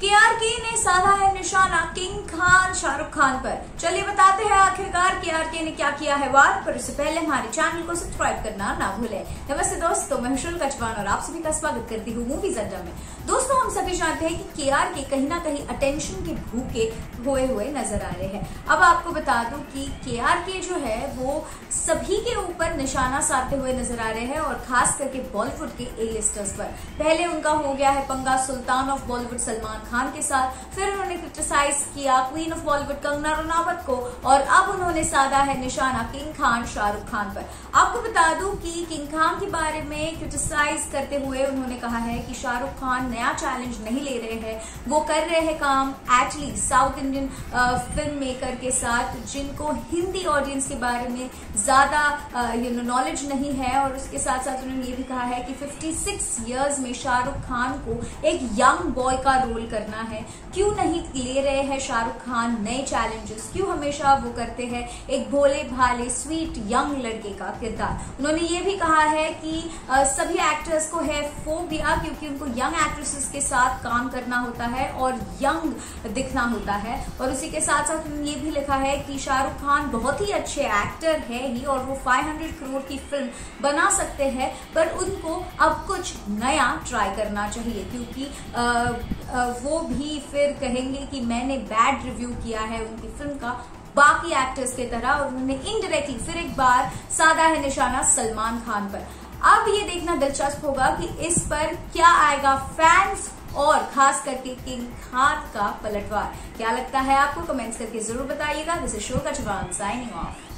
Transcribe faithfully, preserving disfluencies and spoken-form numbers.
केआरके ने साधा है निशाना किंग खान शाहरुख खान पर। चलिए बताते हैं आखिरकार केआरके ने क्या किया है वार। पर उससे पहले हमारे चैनल को सब्सक्राइब करना ना भूलें। नमस्ते दोस्तों, मैं शुल्का चौहान और आप सभी का स्वागत करती हूँ मूवीज अड्डा में। दोस्तों, हम सभी जानते हैं कि केआरके कहीं ना कहीं अटेंशन के भूखे हुए हुए नजर आ रहे हैं। अब आपको बता दूं कि केआरके जो है वो सभी के ऊपर निशाना साधते हुए नजर आ रहे हैं और खास करके बॉलीवुड के ए लिस्टर्स पर। पहले उनका हो गया है पंगा सुल्तान ऑफ बॉलीवुड सलमान खान के साथ, फिर उन्होंने क्रिटिसाइज किया queen of Bollywood Kangana Ranaut को और अब उन्होंने साधा है निशाना किंग खान शाहरुख खान पर। आपको बता दूं कि किंग खान के बारे में क्रिटिसाइज करते हुए उन्होंने कहा है कि शाहरुख खान नया चैलेंज नहीं ले रहे हैं, वो कर रहे हैं काम actually south Indian film maker के साथ जिनको हिंदी ऑडियंस के बारे में ज्यादा यू नो नॉलेज नहीं है। और उसके साथ साथ उन्होंने ये भी कहा है कि छप्पन इयर्स में शाहरुख खान को एक यंग बॉय का रोल करना है, क्यों नहीं ले रहे हैं शाहरुख खान नए चैलेंजेस, क्यों हमेशा वो करते हैं एक भोले भाले स्वीट यंग लड़के का किरदार। उन्होंने ये भी कहा है कि आ, सभी एक्टर्स को है फोबिया क्योंकि उनको यंग एक्ट्रेसेस के साथ काम करना होता है और यंग दिखना होता है। और उसी के साथ साथ उन्होंने ये भी लिखा है कि शाहरुख खान बहुत ही अच्छे एक्टर है ही और वो पाँच सौ करोड़ की फिल्म बना सकते हैं, पर उनको अब कुछ नया ट्राई करना चाहिए क्योंकि आ, आ, वो भी फिर कहेंगे कि मैंने बैड रिव्यू किया है उनकी फिल्म का बाकी एक्टर्स की तरह। और उन्होंने इनडायरेक्टली फिर एक बार साधा है निशाना सलमान खान पर। अब ये देखना दिलचस्प होगा कि इस पर क्या आएगा फैंस और खास करके किंग खान का पलटवार। क्या लगता है आपको? कमेंट्स करके जरूर बताइएगा। This is Shulka Chauhan signing of.